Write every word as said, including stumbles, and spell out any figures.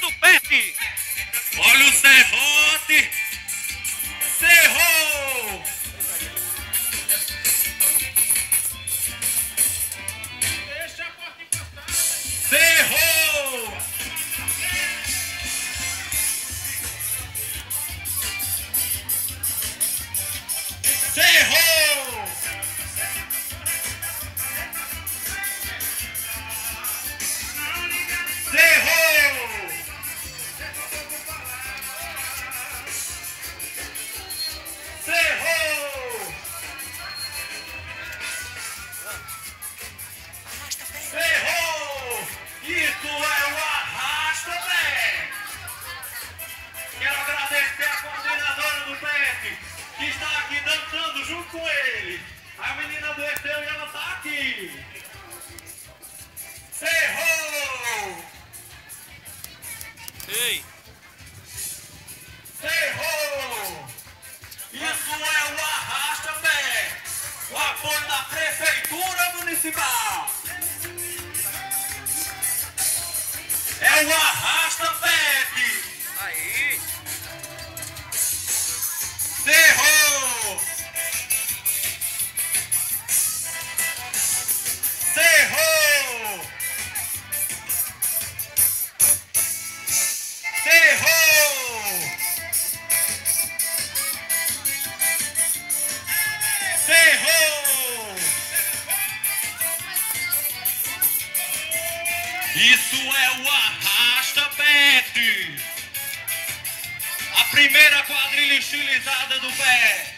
do Pet. Olha o serrote. Cerrou. Deixa a porta encostada. Cerrou. Cerrou. Cerrou. Cerrou. Cerrou. Isso é o arrasta-pé. Quero agradecer a coordenadora do P E T, que está aqui dançando junto com ele. A menina adoeceu e ela está aqui. Cerrou. Ei. Cerrou. Isso é o arrasta-pé. O apoio da Prefeitura Municipal. É o arrasta-pé. Aí. Cerrou. Cerrou. Cerrou. Cerrou. Isso é o arrasta-pé. A primeira quadrilha estilizada do pé.